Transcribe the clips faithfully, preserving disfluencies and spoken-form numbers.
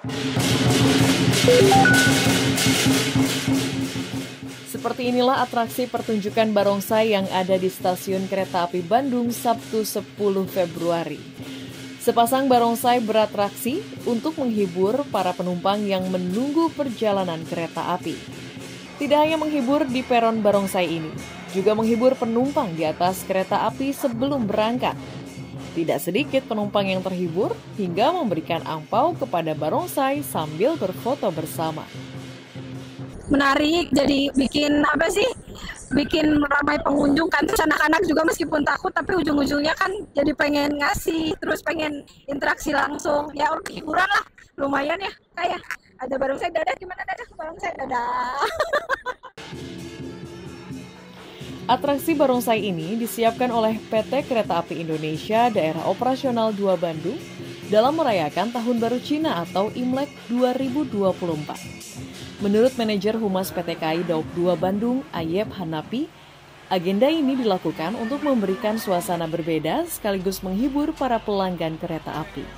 Seperti inilah atraksi pertunjukan barongsai yang ada di stasiun kereta api Bandung Sabtu sepuluh Februari. Sepasang barongsai beratraksi untuk menghibur para penumpang yang menunggu perjalanan kereta api. Tidak hanya menghibur di peron barongsai ini, juga menghibur penumpang di atas kereta api sebelum berangkat. Tidak sedikit penumpang yang terhibur hingga memberikan angpau kepada barongsai sambil berfoto bersama. Menarik, jadi bikin apa sih? Bikin ramai pengunjung kan, terus anak-anak juga meskipun takut tapi ujung-ujungnya kan jadi pengen ngasih, terus pengen interaksi langsung. Ya hiburan lah, lumayan ya. Kayak ada barongsai, dadah gimana dadah barongsai dadah. Atraksi barongsai ini disiapkan oleh P T Kereta Api Indonesia Daerah Operasional dua Bandung dalam merayakan Tahun Baru Cina atau Imlek dua ribu dua puluh empat. Menurut manajer Humas P T K I Daup dua Bandung, Ayep Hanapi, agenda ini dilakukan untuk memberikan suasana berbeda sekaligus menghibur para pelanggan kereta api.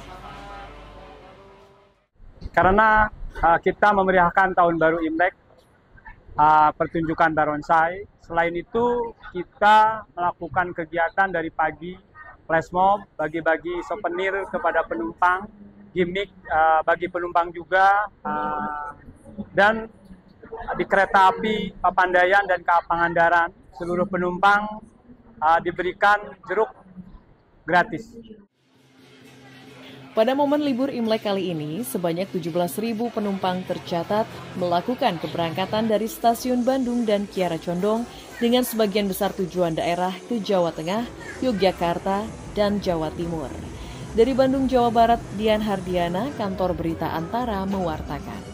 Karena uh, kita memeriahkan Tahun Baru Imlek, uh, pertunjukan barongsai. Selain itu, kita melakukan kegiatan dari pagi, flash mob, bagi-bagi souvenir kepada penumpang, gimmick uh, bagi penumpang juga, uh, dan di kereta api Papandayan dan K A Pangandaran, seluruh penumpang uh, diberikan jeruk gratis. Pada momen libur Imlek kali ini, sebanyak tujuh belas ribu penumpang tercatat melakukan keberangkatan dari stasiun Bandung dan Kiara Condong dengan sebagian besar tujuan daerah ke Jawa Tengah, Yogyakarta, dan Jawa Timur. Dari Bandung, Jawa Barat, Dian Hardiana, Kantor Berita Antara mewartakan.